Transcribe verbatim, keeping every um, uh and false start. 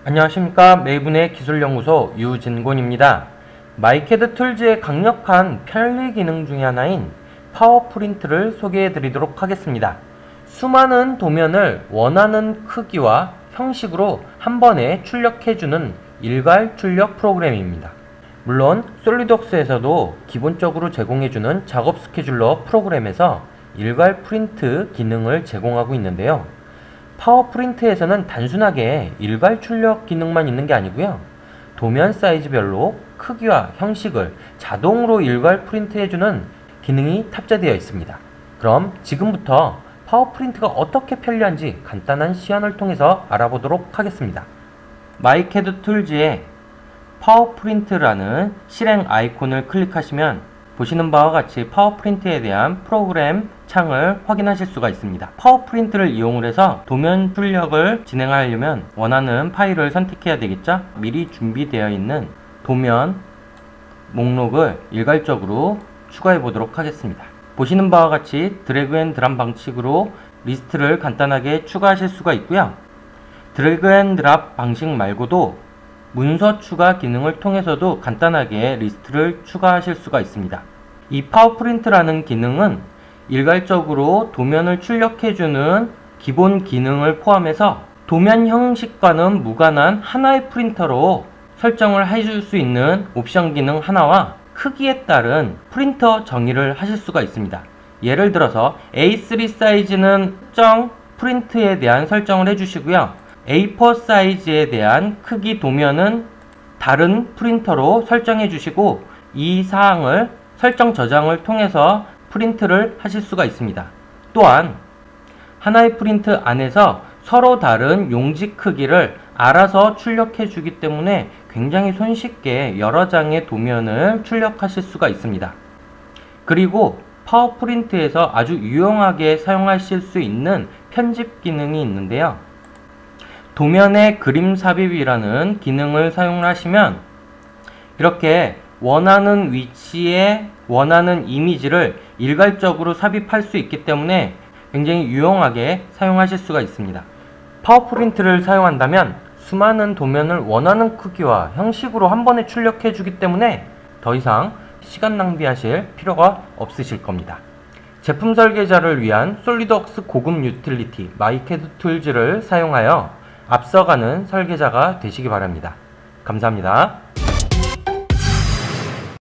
안녕하십니까. 메이븐의 기술연구소 유진곤입니다. 마이캐드 툴즈의 강력한 편리 기능 중의 하나인 파워프린트를 소개해 드리도록 하겠습니다. 수많은 도면을 원하는 크기와 형식으로 한 번에 출력해주는 일괄 출력 프로그램입니다. 물론 솔리드웍스에서도 기본적으로 제공해주는 작업 스케줄러 프로그램에서 일괄 프린트 기능을 제공하고 있는데요. 파워프린트에서는 단순하게 일괄 출력 기능만 있는 게 아니고요. 도면 사이즈별로 크기와 형식을 자동으로 일괄 프린트해주는 기능이 탑재되어 있습니다. 그럼 지금부터 파워프린트가 어떻게 편리한지 간단한 시연을 통해서 알아보도록 하겠습니다. 마이캐드 툴즈의 파워프린트라는 실행 아이콘을 클릭하시면 보시는 바와 같이 파워프린트에 대한 프로그램 창을 확인하실 수가 있습니다. 파워프린트를 이용을 해서 도면 출력을 진행하려면 원하는 파일을 선택해야 되겠죠? 미리 준비되어 있는 도면 목록을 일괄적으로 추가해 보도록 하겠습니다. 보시는 바와 같이 드래그 앤 드랍 방식으로 리스트를 간단하게 추가하실 수가 있고요. 드래그 앤 드랍 방식 말고도 문서 추가 기능을 통해서도 간단하게 리스트를 추가하실 수가 있습니다. 이 파워프린트라는 기능은 일괄적으로 도면을 출력해주는 기본 기능을 포함해서 도면 형식과는 무관한 하나의 프린터로 설정을 해줄 수 있는 옵션 기능 하나와 크기에 따른 프린터 정의를 하실 수가 있습니다. 예를 들어서 에이 쓰리 사이즈는 특정 프린트에 대한 설정을 해주시고요. 에이 포 사이즈에 대한 크기 도면은 다른 프린터로 설정해 주시고 이 사항을 설정 저장을 통해서 프린트를 하실 수가 있습니다. 또한 하나의 프린트 안에서 서로 다른 용지 크기를 알아서 출력해 주기 때문에 굉장히 손쉽게 여러 장의 도면을 출력하실 수가 있습니다. 그리고 파워프린트에서 아주 유용하게 사용하실 수 있는 편집 기능이 있는데요. 도면의 그림 삽입이라는 기능을 사용하시면 이렇게 원하는 위치에 원하는 이미지를 일괄적으로 삽입할 수 있기 때문에 굉장히 유용하게 사용하실 수가 있습니다. 파워프린트를 사용한다면 수많은 도면을 원하는 크기와 형식으로 한 번에 출력해 주기 때문에 더 이상 시간 낭비하실 필요가 없으실 겁니다. 제품 설계자를 위한 솔리드웍스 고급 유틸리티 마이캐드 툴즈를 사용하여 앞서가는 설계자가 되시기 바랍니다. 감사합니다.